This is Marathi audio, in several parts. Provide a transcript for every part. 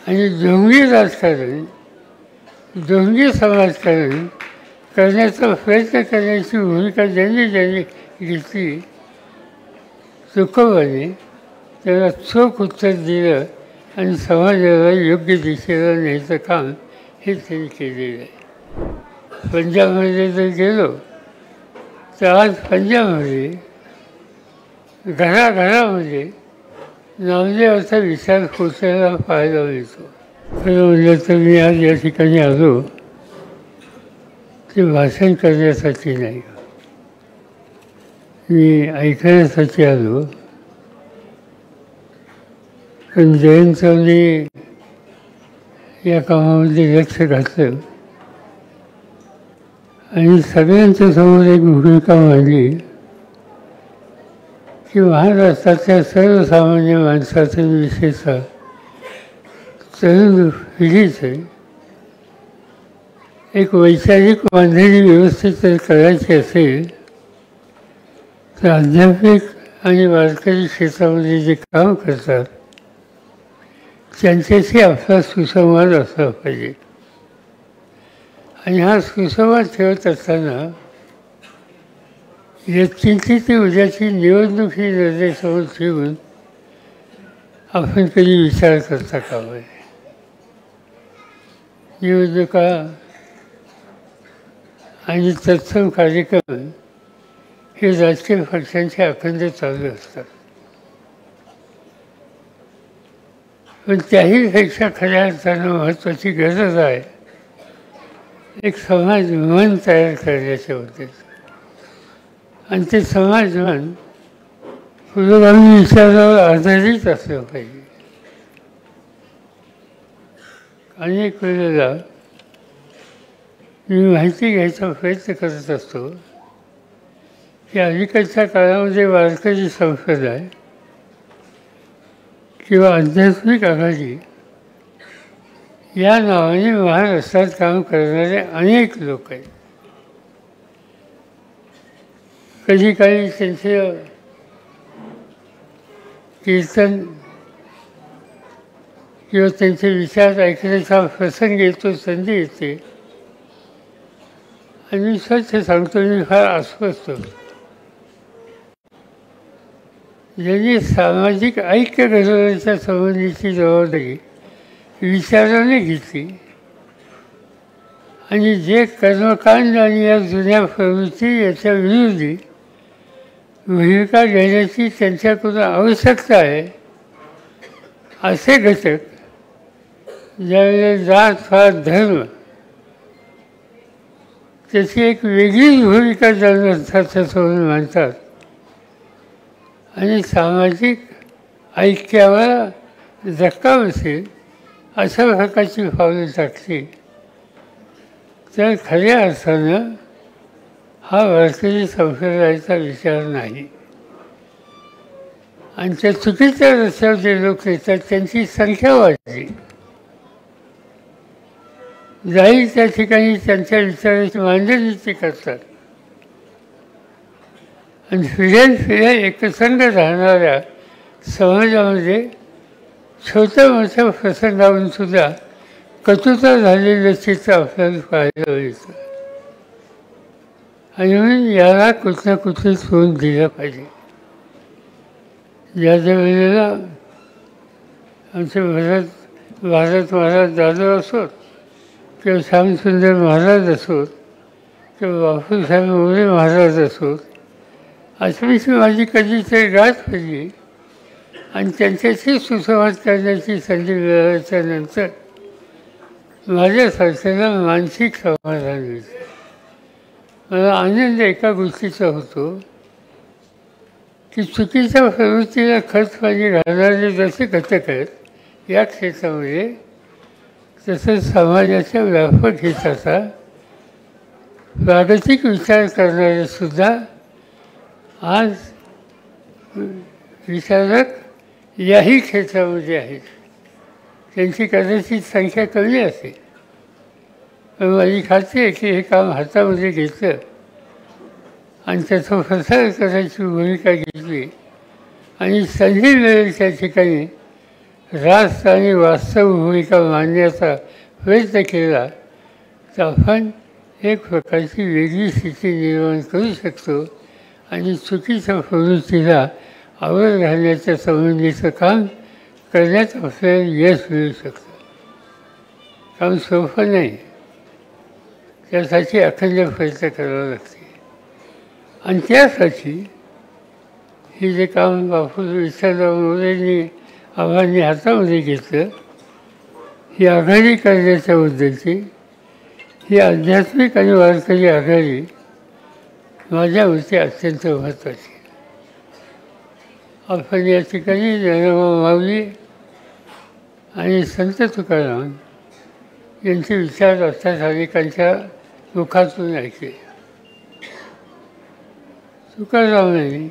आणि ढोंगी राजकारण, ढोंगी समाजकारण करण्याचा प्रयत्न करण्याची भूमिका ज्यांनी ज्यांनी घेतली चुकवणे त्याला चोख उत्तर दिलं आणि समाजाला योग्य दिशेला न्यायचं काम हे त्यांनी केलेलं आहे. पंजाबमध्ये जर गेलो तर आज पंजाबमध्ये घराघरामध्ये नामदेवाचा विचार पोचायला पाहायला मिळतो. खरं म्हटलं तर मी आज या ठिकाणी आलो ते भाषण करण्यासाठी नाही, मी ऐकण्यासाठी आलो. पण जयंतरावनी या कामामध्ये लक्ष घातलं आणि सगळ्यांच्या समोर एक भूमिका मांडली की महाराष्ट्राच्या सर्वसामान्य माणसाचं, विशेषतः तरुण पिढीचं एक वैचारिक बांधणी व्यवस्थित जर करायची असेल तर अध्यात्मिक आणि वारकरी क्षेत्रामध्ये जे काम करतात त्यांच्याशी आपला सुसंवाद असला पाहिजे. आणि हा सुसंवाद ठेवत असताना व्यक्तींची ती उद्याची निवडणूक ही निर्देशावर ठेवून आपण कधी विचार करता कामा नये. निवडणुका आणि तत्सम कार्यक्रम हे राजकीय पक्षांचे अखंड चालू असतात. पण त्याहीपेक्षा खऱ्या अर्थानं महत्त्वाची गरज आहे एक समाज मन तयार करण्याच्या उद्देशाने. आणि ते समाज मन पुरोगामी विचारावर आधारित असलं पाहिजे. अनेक वेळेला मी माहिती घ्यायचा प्रयत्न करत असतो की अलीकडच्या काळामध्ये वारकरी संप्रदाय किंवा आध्यात्मिक आघाडी या नावाने महाराष्ट्रात काम करणारे अनेक लोक आहेत. कधी काही त्यांचे कीर्तन किंवा त्यांचे विचार ऐकण्याचा प्रसंग येतो, संधी येते आणि मी स्वच्छ सांगतो, मी फार अस्वस्थ होतो. ज्यांनी सामाजिक ऐक्य घडवण्याच्या संबंधीची जबाबदारी विचाराने घेतली आणि जे कर्मकांड आणि या जुन्या प्रवृत्ती याच्या विरोधी भूमिका घेण्याची त्यांच्याकडून आवश्यकता आहे, असे घटक ज्यावेळेला जात फार धर्म त्याची एक वेगळीच भूमिका त्याच्यासमोर मांडतात आणि सामाजिक ऐक्यावर धक्का बसेल अशा प्रकारची पावलं टाकली तर खऱ्या अर्थानं हा वारकरी संप्रदायाचा विचार नाही. आणि त्या चुकीच्या रस्त्यावर जे लोक येतात त्यांची संख्या वाढली. जाईल त्या ठिकाणी त्यांच्या विचाराची मांडणी ते करतात आणि फिर्या एकसंग राहणाऱ्या समाजामध्ये छोट्या मोठ्या प्रसंगावरून सुद्धा कटुता झालेलं चित्र आपल्याला पाहायला मिळतं. आणि म्हणून याला कुठल्या कुठे तोंड दिलं पाहिजे. ज्या वेळेला आमचे भारत महाराज जाधव असोत किंवा श्यामसुंदर महाराज असोत किंवा बापूसाहेब मोरे महाराज असोत, अशी माझी कधीतरी गाठ पडली आणि त्यांच्याशी सुसंवाद करण्याची संधी मिळाल्याच्या नंतर माझ्या संस्थेला मानसिक समाधान मिळतं. मला आनंद एका गोष्टीचा होतो की चुकीच्या प्रवृत्तीला खर्च पाणी घालणारे जसे घटक आहेत या क्षेत्रामध्ये, तसंच समाजाच्या व्यापक हिताचा प्रागतिक विचार करणारे सुद्धा आज विचारक याही क्षेत्रामध्ये आहेत. त्यांची कदाचित संख्या कमी असेल, पण माझी खात्री आहे की हे काम हातामध्ये घेतलं आणि त्याचा प्रसार करायची भूमिका घेतली आणि संधी मिळेल त्या ठिकाणी रास्त आणि वास्तव भूमिका मांडण्याचा प्रयत्न केला तर आपण एक प्रकारची वेगळी स्थिती निर्माण करू शकतो आणि चुकीच्या प्रवृत्तीला आवर घालण्याच्या संबंधीचं काम करण्यात आपल्याला यश मिळू शकतं. काम सोपं नाही, त्यासाठी अखंड प्रयत्न करावा लागते. आणि त्यासाठी हे जे काम बापू विठ्ठलराव मोरेंनी आव्हाने हातामध्ये घेतलं, ही आघाडी करण्याच्याबद्दलची ही आध्यात्मिक आणि वारकरी आघाडी माझ्या मते अत्यंत महत्त्वाची. आपण या ठिकाणी ज्ञानोबा माऊली आणि संत तुकाराम यांचे विचार अर्थात अनेकांच्या मुखातून ऐकले. तुकारामांनी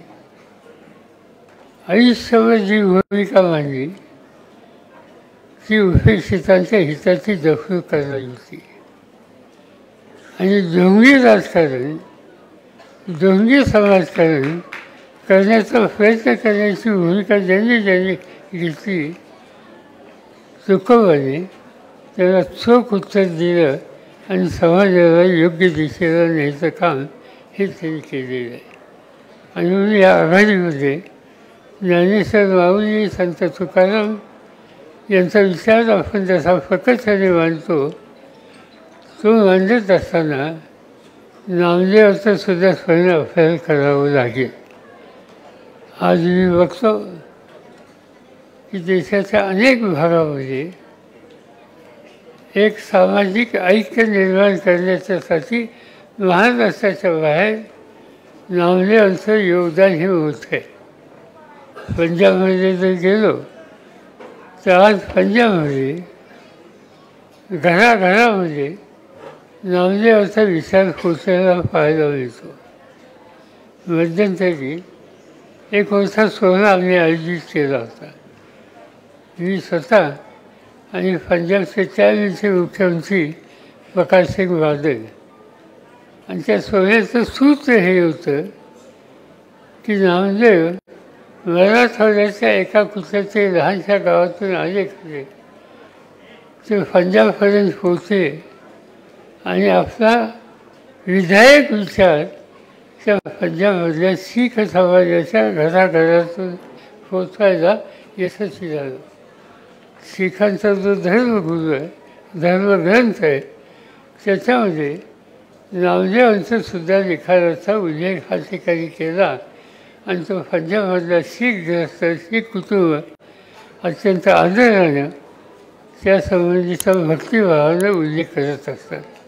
आयुष्यभर जी भूमिका मांडली ती उपेक्षितांच्या हिताची जपणूक करणारी होती. आणि ढोंगी राजकारण, ढोंगी समाजकारण करण्याचा प्रयत्न करण्याची भूमिका ज्यांनी ज्यांनी घेतली, तुकोबाने त्याला चोख उत्तर दिलं आणि समाजाला योग्य दिशेला न्यायचं काम हे त्यांनी केलेलं आहे. आणि म्हणून या आघाडीमध्ये ज्ञानेश्वर माऊली, संत तुकाराम यांचा विचार आपण जसा फकतपणे मांडतो, तो मांडत असताना नामदेवाचं सुद्धा स्वयं आपल्याला करावं लागेल. आज मी बघतो की देशाच्या अनेक भागामध्ये एक सामाजिक ऐक्य निर्माण करण्याच्यासाठी महाराष्ट्राच्या बाहेर नामदेवांचं योगदान हे मोठं आहे. पंजाबमध्ये जर गेलो तर आज पंजाबमध्ये घराघरामध्ये नामदेवाचा विचार पोचलेला पाहायला मिळतो. मध्यंतरी एक मोठा सोहळा आम्ही आयोजित केला होता. मी स्वतः आणि पंजाबचे त्यावेळचे मुख्यमंत्री प्रकाशसिंग बादल, आणि त्या सोहळ्याचं सूत्र हे होतं की नामदेव मराठवाड्याच्या एका कुठल्यातरी लहानशा गावातून आले खरे, ते पंजाबपर्यंत पोचले आणि आपला विधायक विचार त्या पंजाबमधल्या शीख समाजाच्या घराघरातून पोचवायला यशस्वी झालं. शीखांचा जो धर्मगुरू आहे, धर्मग्रंथ आहे, त्याच्यामध्ये नामदेवांचा सुद्धा लिखाणाचा उल्लेख हा ठिकाणी केला आणि तो पंजाबमधला शीख ग्रस्त, शीख कुटुंब अत्यंत आदरानं त्या संबंधीचा भक्तिभावानं उल्लेख करत असतात.